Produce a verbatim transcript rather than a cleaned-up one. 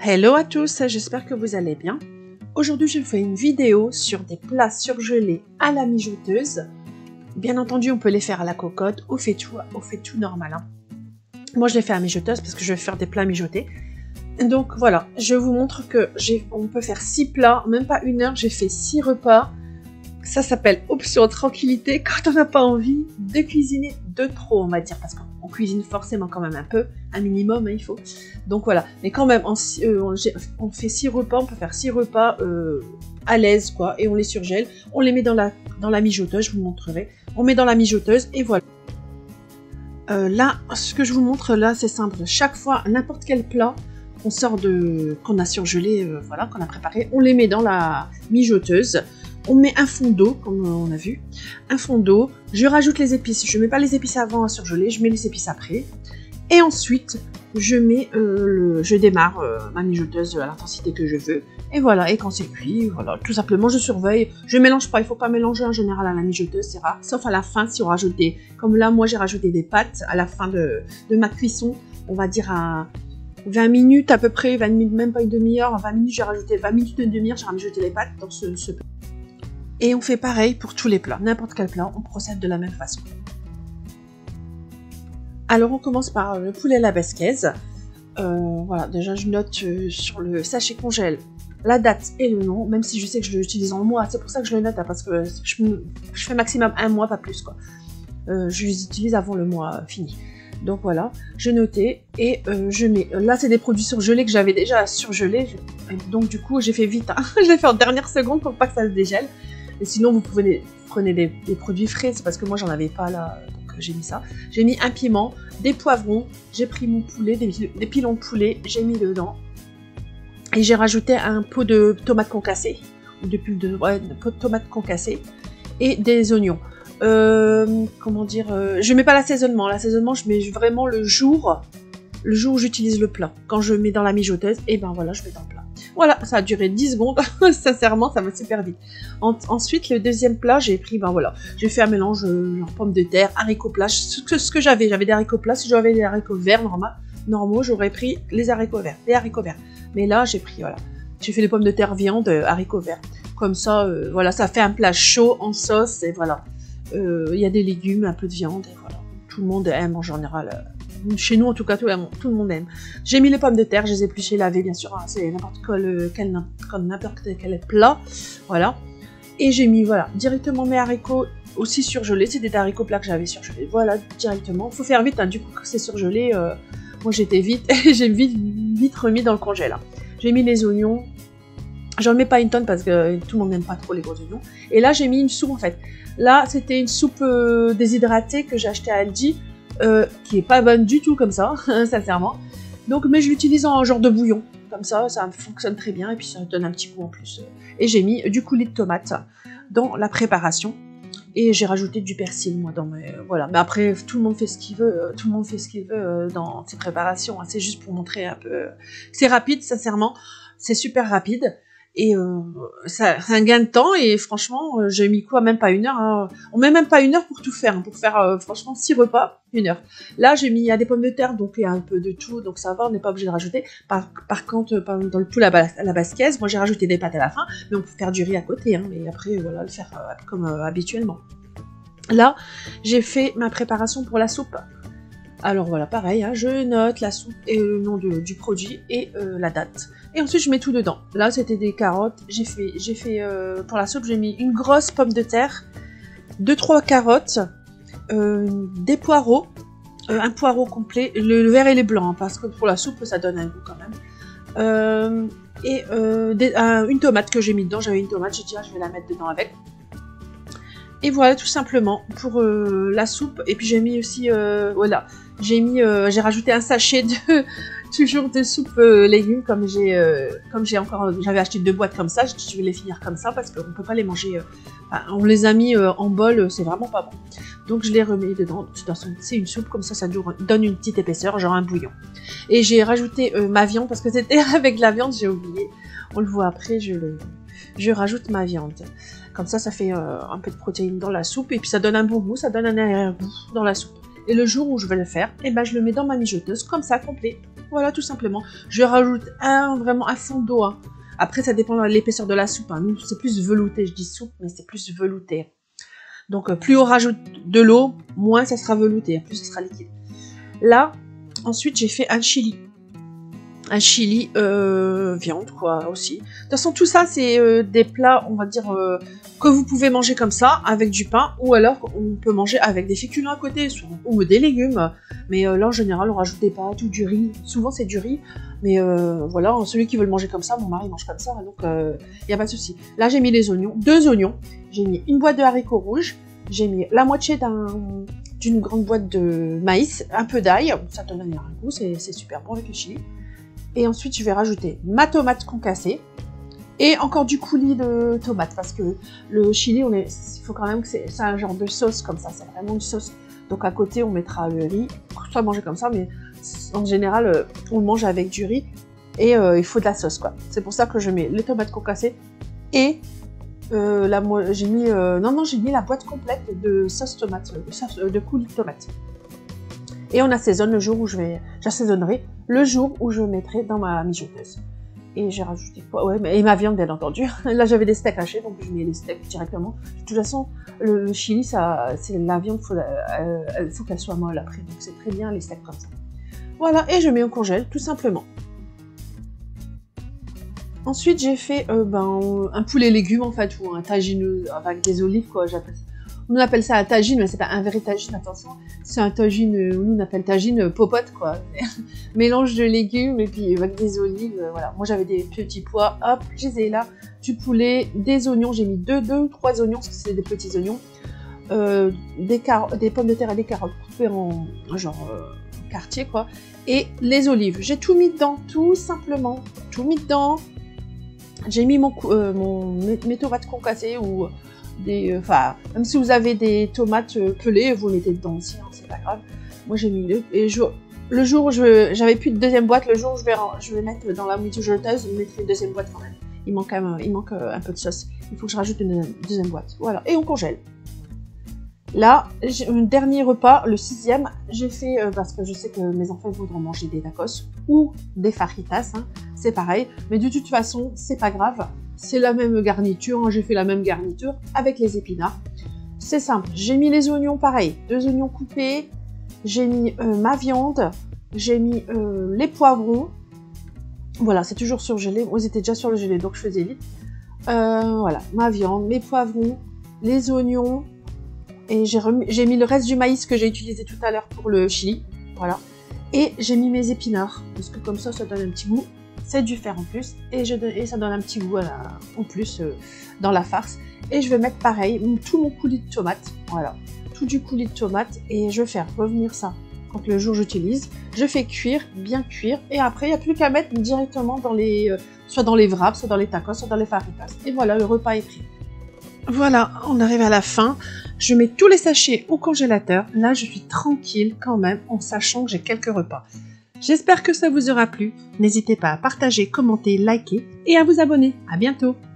Hello à tous, j'espère que vous allez bien. Aujourd'hui, je fais une vidéo sur des plats surgelés à la mijoteuse. Bien entendu, on peut les faire à la cocotte, au faitout, au faitout normal. Hein. Moi, je les fais à la mijoteuse parce que je vais faire des plats mijotés. Donc voilà, je vous montre que j'ai, on peut faire six plats, même pas une heure, j'ai fait six repas. Ça s'appelle option tranquillité quand on n'a pas envie de cuisiner de trop, on va dire, parce qu'on cuisine forcément quand même un peu, un minimum, hein, il faut. Donc voilà, mais quand même, on, euh, on, on fait six repas, on peut faire six repas euh, à l'aise, quoi, et on les surgèle, on les met dans la, dans la mijoteuse, je vous montrerai. On met dans la mijoteuse, et voilà. Euh, là, ce que je vous montre là, c'est simple. Chaque fois, n'importe quel plat qu'on sort de, qu'on a surgelé, euh, voilà, qu'on a préparé, on les met dans la mijoteuse. On met un fond d'eau, comme on a vu, un fond d'eau, je rajoute les épices, je ne mets pas les épices avant à surgeler, je mets les épices après, et ensuite, je mets, euh, le, je démarre euh, ma mijoteuse à l'intensité que je veux, et voilà, et quand c'est cuit, voilà, tout simplement, je surveille, je mélange pas, il ne faut pas mélanger en général à la mijoteuse, c'est rare, sauf à la fin, si on rajoute des, comme là, moi j'ai rajouté des pâtes à la fin de, de ma cuisson, on va dire à vingt minutes à peu près, vingt minutes, même pas une demi-heure, vingt minutes, j'ai rajouté vingt minutes, une demi-heure, j'ai rajouté les pâtes dans ce, ce Et on fait pareil pour tous les plats, n'importe quel plat, on procède de la même façon. Alors on commence par le poulet à la basquaise. Euh, voilà, déjà je note euh, sur le sachet congèle la date et le nom, même si je sais que je l'utilise en mois, c'est pour ça que je le note, hein, parce que je, je fais maximum un mois, pas plus quoi. Euh, je les utilise avant le mois euh, fini. Donc voilà, je notais et euh, je mets. Là, c'est des produits surgelés que j'avais déjà surgelés. Donc du coup, j'ai fait vite. Hein. Je l'ai fait en dernière seconde pour pas que ça se dégèle. Et sinon, vous pouvez les, prenez des, des produits frais. C'est parce que moi, j'en avais pas là. Donc j'ai mis ça. J'ai mis un piment, des poivrons. J'ai pris mon poulet, des, des pilons de poulet. J'ai mis dedans. Et j'ai rajouté un pot de tomates concassées. Ou de, de, ouais, de pot de tomates concassées. Et des oignons. Euh, comment dire, euh, je mets pas l'assaisonnement, l'assaisonnement je mets vraiment le jour, le jour où j'utilise le plat. Quand je mets dans la mijoteuse, et ben voilà, je mets dans le plat. Voilà, ça a duré dix secondes, sincèrement, ça va super vite. En, ensuite, le deuxième plat, j'ai pris, ben voilà, j'ai fait un mélange, euh, genre pommes de terre, haricots plats, ce que, ce que j'avais, j'avais des haricots plats, si j'avais des haricots verts normal, normaux, j'aurais pris les haricots verts, les haricots verts. Mais là, j'ai pris, voilà, j'ai fait les pommes de terre viande, euh, haricots verts. Comme ça, euh, voilà, ça fait un plat chaud en sauce, et voilà. Il euh, y a des légumes, un peu de viande, et voilà. Tout le monde aime en général. Euh, chez nous, en tout cas, tout, tout le monde aime. J'ai mis les pommes de terre, je les ai épluchées, lavées, bien sûr. Hein, c'est n'importe quel, quel, n'importe quel plat. Voilà. Et j'ai mis, voilà, directement mes haricots aussi surgelés. C'est des haricots plats que j'avais surgelés. Voilà, directement. Il faut faire vite, hein, du coup, que c'est surgelé. Euh, moi, j'étais vite, et j'ai vite, vite remis dans le congèle. Hein. J'ai mis les oignons. J'en mets pas une tonne parce que tout le monde n'aime pas trop les gros oignons. Et là, j'ai mis une soupe en fait. Là, c'était une soupe euh, déshydratée que j'ai achetée à Aldi, euh, qui est pas bonne du tout comme ça, sincèrement. Donc, mais je l'utilise en genre de bouillon. Comme ça, ça fonctionne très bien et puis ça donne un petit goût en plus. Et j'ai mis du coulis de tomate dans la préparation. Et j'ai rajouté du persil, moi, dans mes... Voilà. Mais après, tout le monde fait ce qu'il veut. Tout le monde fait ce qu'il veut dans ses préparations. C'est juste pour montrer un peu... C'est rapide, sincèrement. C'est super rapide. Et euh, ça, c'est un gain de temps et franchement, euh, j'ai mis quoi, même pas une heure. Hein. On met même pas une heure pour tout faire, hein, pour faire euh, franchement six repas, une heure. Là, j'ai mis, il y a des pommes de terre, donc il y a un peu de tout, donc ça va, on n'est pas obligé de rajouter. Par, par contre, par, dans le poulet à, bas, à la basquaise, moi j'ai rajouté des pâtes à la fin, mais on peut faire du riz à côté, hein, mais après, voilà, le faire euh, comme euh, habituellement. Là, j'ai fait ma préparation pour la soupe. Alors voilà, pareil, hein, je note la soupe et le nom de, du produit et euh, la date. Et ensuite, je mets tout dedans. Là, c'était des carottes. J'ai fait, j'ai fait euh, pour la soupe, j'ai mis une grosse pomme de terre, deux trois carottes, euh, des poireaux, euh, un poireau complet, le, le vert et les blancs, hein, parce que pour la soupe, ça donne un goût quand même. Euh, et euh, des, un, une tomate que j'ai mis dedans. J'avais une tomate, j'ai dit, ah, je vais la mettre dedans avec. Et voilà, tout simplement, pour euh, la soupe. Et puis j'ai mis aussi, euh, voilà, j'ai mis, euh, j'ai rajouté un sachet de, toujours de soupe euh, légumes, comme j'ai, euh, comme j'ai encore, j'avais acheté deux boîtes comme ça, je, je vais les finir comme ça, parce qu'on ne peut pas les manger, euh, enfin, on les a mis euh, en bol, c'est vraiment pas bon. Donc je les remets dedans, c'est une soupe, comme ça, ça donne une petite épaisseur, genre un bouillon. Et j'ai rajouté euh, ma viande, parce que c'était avec la viande, j'ai oublié, on le voit après, je le... je rajoute ma viande. Comme ça, ça fait euh, un peu de protéines dans la soupe et puis ça donne un bon goût, ça donne un arrière-goût dans la soupe. Et le jour où je vais le faire, eh ben, je le mets dans ma mijoteuse, comme ça, complet. Voilà, tout simplement. Je rajoute un, vraiment un fond d'eau. Hein. Après, ça dépend de l'épaisseur de la soupe. Hein. Nous, c'est plus velouté. Je dis soupe, mais c'est plus velouté. Donc, euh, plus on rajoute de l'eau, moins ça sera velouté. Plus ça sera liquide. Là, ensuite, j'ai fait un chili. Un chili euh, viande, quoi, aussi. De toute façon, tout ça, c'est euh, des plats, on va dire, euh, que vous pouvez manger comme ça, avec du pain, ou alors on peut manger avec des féculents à côté, ou des légumes. Mais euh, là, en général, on rajoute des pâtes ou du riz. Souvent, c'est du riz. Mais euh, voilà, celui qui veut le manger comme ça, mon mari mange comme ça, donc il euh, n'y a pas de souci. Là, j'ai mis les oignons, deux oignons. J'ai mis une boîte de haricots rouges. J'ai mis la moitié d'un... d'une grande boîte de maïs, un peu d'ail. Ça donne un goût, c'est super bon avec le chili. Et ensuite, je vais rajouter ma tomate concassée et encore du coulis de tomate parce que le chili, on est, il faut quand même que c'est un genre de sauce comme ça, c'est vraiment une sauce. Donc à côté, on mettra le riz, soit manger comme ça, mais en général, on le mange avec du riz et euh, il faut de la sauce quoi. C'est pour ça que je mets les tomates concassées et euh, la, j'ai mis, euh, non non, j'ai mis la boîte complète de sauce tomate, de, sauce, de coulis de tomate. Et on assaisonne le jour où je vais, j'assaisonnerai le jour où je mettrai dans ma mijoteuse. Et j'ai rajouté quoi, ouais, et ma viande bien entendu. Là j'avais des steaks hachés, donc je mets les steaks directement. De toute façon, le, le chili, ça, c'est la viande, faut, euh, faut qu'elle soit molle après, donc c'est très bien les steaks comme ça. Voilà, et je mets au congèle, tout simplement. Ensuite, j'ai fait euh, ben, un poulet légumes en fait, ou un tagine avec des olives, quoi, j'appelle ça. On appelle ça un tagine, mais c'est pas un vrai tagine, attention. C'est un tagine, nous on appelle tagine popote, quoi. Mélange de légumes et puis avec des olives, euh, voilà. Moi j'avais des petits pois, hop, je les ai là. Du poulet, des oignons, j'ai mis deux, deux ou trois oignons, parce que c'est des petits oignons. Euh, des, des pommes de terre et des carottes coupées en genre euh, quartier, quoi. Et les olives. J'ai tout mis dedans, tout simplement. Tout mis dedans. J'ai mis mon, euh, mon, mes, mes tomates concassées ou... Des, enfin, euh, même si vous avez des tomates euh, pelées, vous mettez dedans aussi, hein, c'est pas grave. Moi j'ai mis deux. Et je, le jour où je j'avais plus de deuxième boîte, le jour où je vais, je vais mettre dans la mijoteuse, je mettrai une deuxième boîte quand même. Il manque, un, il manque un peu de sauce. Il faut que je rajoute une deuxième boîte. Voilà, et on congèle. Là, un dernier repas, le sixième, j'ai fait, euh, parce que je sais que mes enfants voudront manger des tacos ou des fajitas, hein, c'est pareil. Mais de toute façon, c'est pas grave. C'est la même garniture, hein, j'ai fait la même garniture avec les épinards. C'est simple, j'ai mis les oignons pareil, deux oignons coupés, j'ai mis euh, ma viande, j'ai mis euh, les poivrons. Voilà, c'est toujours surgelé, moi j'étais déjà sur le gelé, donc je faisais vite. Euh, voilà, ma viande, mes poivrons, les oignons, et j'ai mis le reste du maïs que j'ai utilisé tout à l'heure pour le chili. Voilà, et j'ai mis mes épinards, parce que comme ça, ça donne un petit goût. C'est du fer en plus et, je, et ça donne un petit goût la, en plus euh, dans la farce. Et je vais mettre pareil tout mon coulis de tomate, voilà, tout du coulis de tomate et je vais faire revenir ça quand le jour j'utilise. Je fais cuire, bien cuire et après il n'y a plus qu'à mettre directement dans les, euh, soit dans les wraps, soit dans les tacos, soit dans les fajitas. Et voilà, le repas est pris. Voilà, on arrive à la fin. Je mets tous les sachets au congélateur. Là, je suis tranquille quand même en sachant que j'ai quelques repas. J'espère que ça vous aura plu. N'hésitez pas à partager, commenter, liker et à vous abonner. À bientôt!